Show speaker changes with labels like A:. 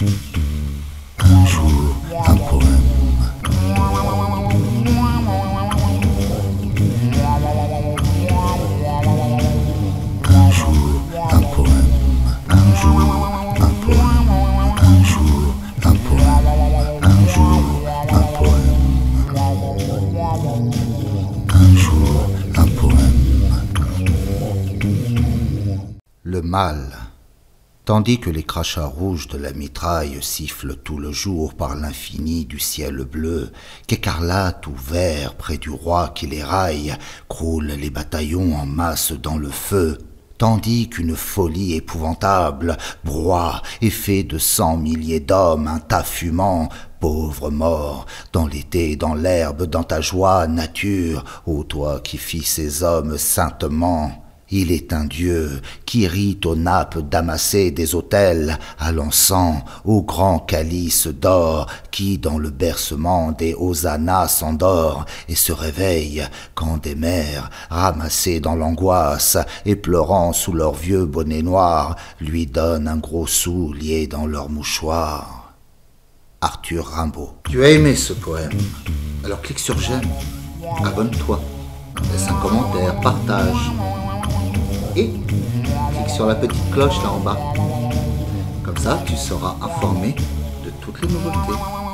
A: Un jour, un poème. Un jour, un poème. Un jour, un poème. Un jour, un poème. Un jour, un poème. Un jour, un poème. Le mal. Tandis que les crachats rouges de la mitraille sifflent tout le jour par l'infini du ciel bleu, qu'écarlate ou vert près du roi qui les raille, croulent les bataillons en masse dans le feu, tandis qu'une folie épouvantable broie et fait de 100 milliers d'hommes un tas fumant, pauvres morts, dans l'été, dans l'herbe, dans ta joie, nature, ô toi qui fis ces hommes saintement. Il est un Dieu qui rit aux nappes damassées des autels, à l'encens, au grand calice d'or, qui dans le bercement des hosannas s'endort et se réveille quand des mères, ramassées dans l'angoisse et pleurant sous leur vieux bonnet noir, lui donnent un gros sou lié dans leur mouchoir. Arthur Rimbaud. Tu as aimé ce poème, alors clique sur j'aime, abonne-toi, laisse un commentaire, partage. Et clique sur la petite cloche là en bas. Comme ça, tu seras informé de toutes les nouveautés.